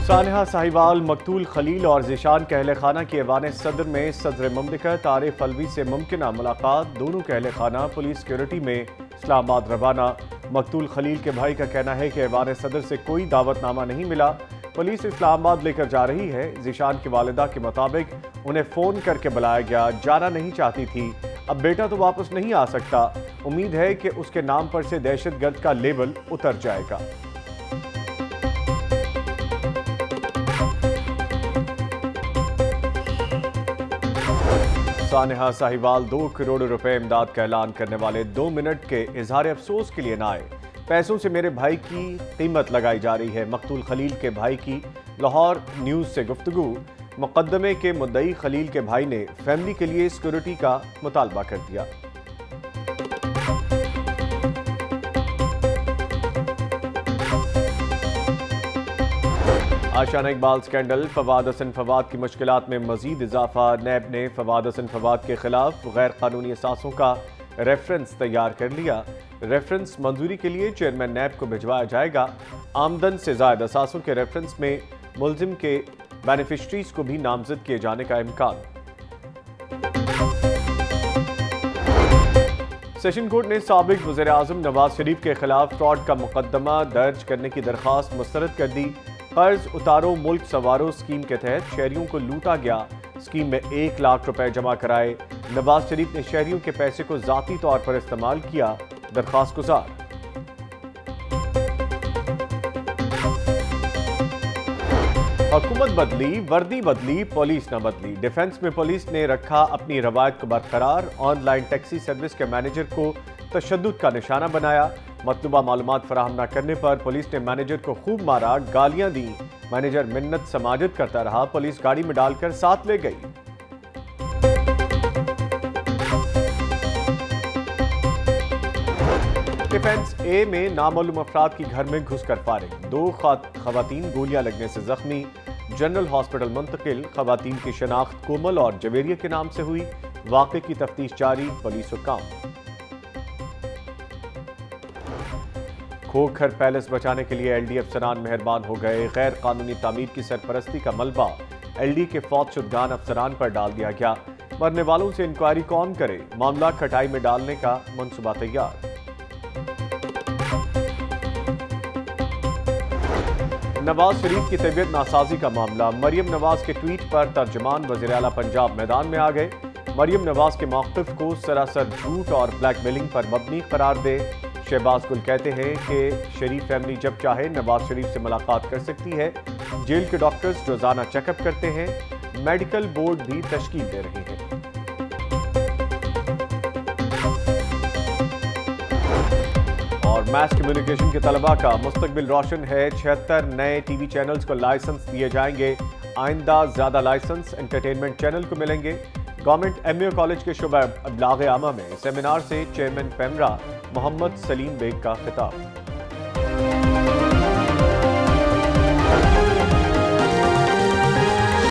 सानहा साहिवाल, मकतूल खलील और ज़ीशान के अहल खाना की ऐवान सदर में सदर ममलिकत आरिफ अलवी से मुमकिन मुलाकात। दोनों के अहल खाना पुलिस सिक्योरिटी में इस्लामाबाद रवाना। मकतूल खलील के भाई का कहना है कि ऐवान सदर से कोई दावतनामा नहीं मिला, पुलिस इस्लामाबाद लेकर जा रही है। ज़ीशान की वालिदा के मुताबिक उन्हें फ़ोन करके बुलाया गया, जाना नहीं चाहती थी। अब बेटा तो वापस नहीं आ सकता, उम्मीद है कि उसके नाम पर से दहशतगर्द का लेबल उतर जाएगा। सानहा साहिवाल 2 करोड़ रुपए इमदाद का ऐलान करने वाले 2 मिनट के इजहार अफसोस के लिए न आए। पैसों से मेरे भाई की कीमत लगाई जा रही है। मकतूल खलील के भाई की लाहौर न्यूज़ से गुफ्तगू। मुकदमे के मुद्दई खलील के भाई ने फैमिली के लिए सिक्योरिटी का मुतालबा कर दिया। आशाना इकबाल स्कैंडल, फवाद हसन फवाद की मुश्किलात में मजीद इजाफा। नैब ने फवाद हसन फवाद के खिलाफ गैर कानूनी असासों का रेफरेंस तैयार कर लिया। रेफरेंस मंजूरी के लिए चेयरमैन नैब को भिजवाया जाएगा। आमदन से जायद असासों के रेफरेंस में मुलजिम के बेनिफिशरीज को भी नामजद किए जाने का इम्कान। सेशन कोर्ट ने साबिक वज़ीर आज़म नवाज शरीफ के खिलाफ फ्रॉड का मुकदमा दर्ज करने की दरख्वास्त मुस्तरद कर दी। कर्ज उतारो मुल्क सवारो स्कीम के तहत शहरियों को लूटा गया। स्कीम में 1 लाख रुपए जमा कराए। नवाज शरीफ ने शहरियों के पैसे को जाती तौर पर इस्तेमाल किया। दरख्वास्त गुजार। हुकूमत बदली, वर्दी बदली, पुलिस न बदली। डिफेंस में पुलिस ने रखा अपनी रवायत को बरकरार। ऑनलाइन टैक्सी सर्विस के मैनेजर को तशद्दुद का निशाना बनाया। मतलूबा मालूमात फराहम न करने पर पुलिस ने मैनेजर को खूब मारा, गालियां दी। मैनेजर मिन्नत समाजत करता रहा, पुलिस गाड़ी में डालकर साथ ले गई। डिफेंस ए में नामालूम अफराद की घर में घुसकर फायरिंग। 2 खवातीन गोलियां लगने से जख्मी, जनरल हॉस्पिटल मुंतकिल। खवातीन की शनाख्त कोमल और जवेरिया के नाम से हुई। वाक़े की तफ्तीश जारी, पुलिस हुक्म। खोखर पैलेस बचाने के लिए एलडी अफसरान मेहरबान हो गए। गैर कानूनी तामीर की सरपरस्ती का मलबा एलडी के फौतशुदगान अफसरान पर डाल दिया गया। मरने वालों से इंक्वायरी कौन करे, मामला खटाई में डालने का मंसूबा तैयार। नवाज शरीफ की तबीयत नासाजी का मामला। मरियम नवाज के ट्वीट पर तर्जमान वज़ीर आला पंजाब मैदान में आ गए। मरियम नवाज के मौक़िफ़ को सरासर झूठ और ब्लैकमेलिंग पर मबनी करार दे। शहबाज गुल कहते हैं कि शरीफ फैमिली जब चाहे नवाज शरीफ से मुलाकात कर सकती है। जेल के डॉक्टर्स रोजाना चेकअप करते हैं। मेडिकल बोर्ड भी तश्कील दे रहे हैं। और मैस कम्युनिकेशन के तलबा का मुस्तकबिल रोशन है। 76 नए टीवी चैनल्स को लाइसेंस दिए जाएंगे। आइंदा ज्यादा लाइसेंस एंटरटेनमेंट चैनल को मिलेंगे। गवर्नमेंट एमए कॉलेज के शुबा अबलाग आमा में सेमिनार से चेयरमैन पेमरा मोहम्मद सलीम बेग का खिताब।